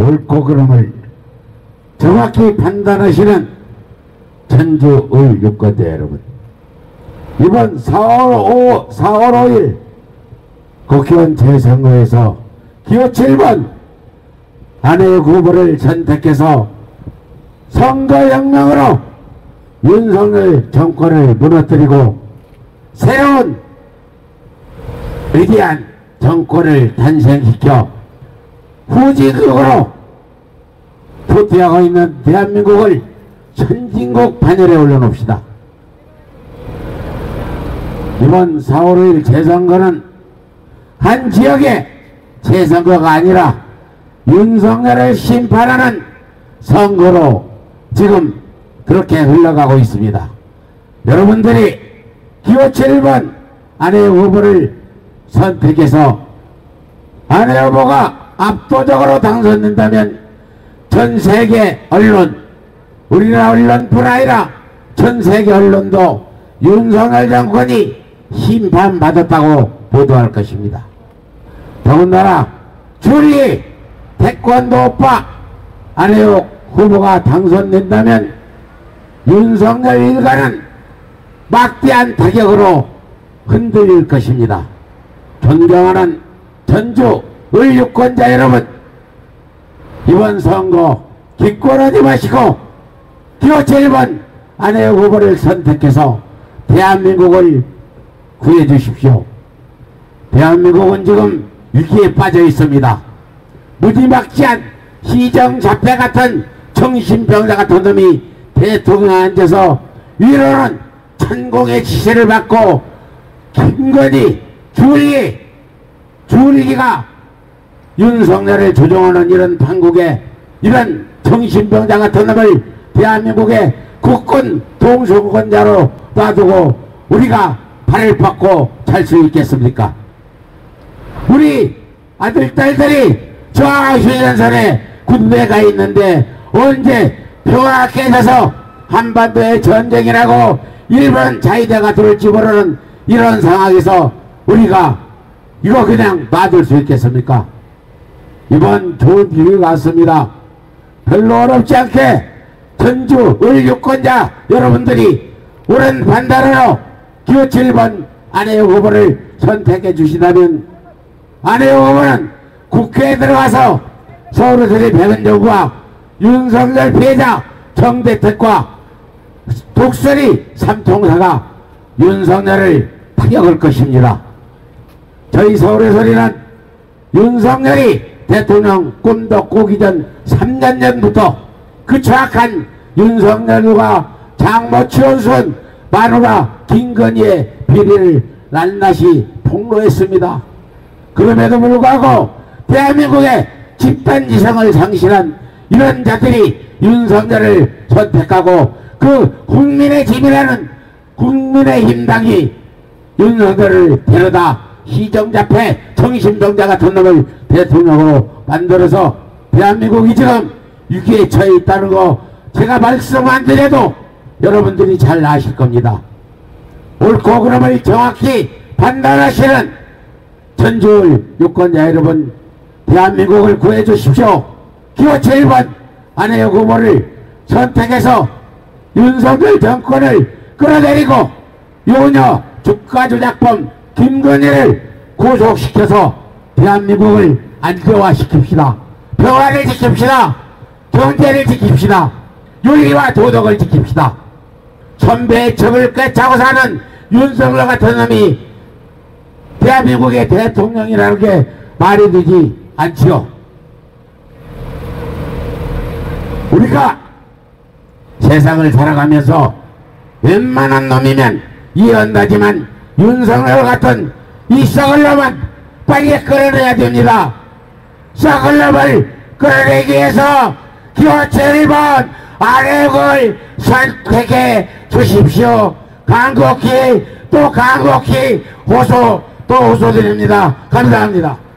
옳고 그름을 정확히 판단하시는 전주의 유권자 여러분, 이번 4월 5일 국회의원 재선거에서 기호 7번 아내의 후보를 선택해서 선거혁명으로 윤석열 정권을 무너뜨리고 새로운 위대한 정권을 탄생시켜 후진국으로 부티하고 있는 대한민국을 선진국 반열에 올려놓읍시다. 이번 4월 5일 재선거는 한 지역의 재선거가 아니라 윤석열을 심판하는 선거로 지금 그렇게 흘러가고 있습니다. 여러분들이 기호 7번 아내 후보를 선택해서 아내 후보가 압도적으로 당선된다면 전 세계 언론, 우리나라 언론뿐 아니라 전 세계 언론도 윤석열 정권이 심판받았다고 보도할 것입니다. 더군다나 줄리 태권도 오빠 안혜욱 후보가 당선된다면 윤석열 일가는 막대한 타격으로 흔들릴 것입니다. 존경하는 전주 의유권자 여러분, 이번 선거 기권하지 마시고 기호 7번 안혜욱 후보를 선택해서 대한민국을 구해주십시오. 대한민국은 지금 위기에 빠져 있습니다. 무지막지한 시정자폐 같은 정신병자 같은 놈이 대통령에 앉아서 위로는 천공의 지시를 받고 김건희, 줄리가 윤석열을 조종하는 이런 판국에 이런 정신병자 같은 놈을 대한민국의 국군 동수권자로 놔두고 우리가 발을 뻗고 잘 수 있겠습니까? 우리 아들, 딸들이 저 휴전선에 군대에 가 있는데 언제 평화롭게 해서 한반도의 전쟁이라고 일본 자위대가 들어올지 모르는 이런 상황에서 우리가 이거 그냥 놔둘 수 있겠습니까? 이번 좋은 기회가 왔습니다. 별로 어렵지 않게 전주 의유권자 여러분들이 옳은 판단으로 기호 7번 안혜욱 후보를 선택해 주시다면 안혜욱 후보는 국회에 들어가서 서울의 백은정부와 윤석열 피해자 정대택과 독수리 삼총사가 윤석열을 타격할 것입니다. 저희 서울의 소리는 윤석열이 대통령 꿈도 꾸기 전 3년 전부터 그 정확한 윤석열과 장모 최원순 마누라 김건희의 비리를 낱낱이 폭로했습니다. 그럼에도 불구하고 대한민국의 집단지성을 상실한 이런 자들이 윤석열을 선택하고 그 국민의 짐이라는 국민의힘당이 윤석열을 데려다 시정자폐 정신병자 같은 놈을 대통령으로 만들어서 대한민국이 지금 위기에 처해 있다는 거 제가 말씀 안 드려도 여러분들이 잘 아실 겁니다. 옳고 그름을 정확히 판단하시는 전주 유권자 여러분, 대한민국을 구해주십시오. 기호 7번 안혜욱 후보를 선택해서 윤석열 정권을 끌어내리고 요녀 주가조작범 김건희를 구속시켜서 대한민국을 안정화시킵시다. 평화를 지킵시다. 경제를 지킵시다. 윤리와 도덕을 지킵시다. 선배의 척을 꿰차고 사는 윤석열 같은 놈이 대한민국의 대통령이라는 게 말이 되지 않지요. 우리가 세상을 살아가면서 웬만한 놈이면 이해한다지만 윤석열 같은 이 썩을 놈은 빨리 끌어내야 됩니다. 썩을 놈을 끌어내기 위해서 기호 7번 안혜욱을 선택해 주십시오. 간곡히 또 간곡히 호소 또 호소드립니다. 감사합니다.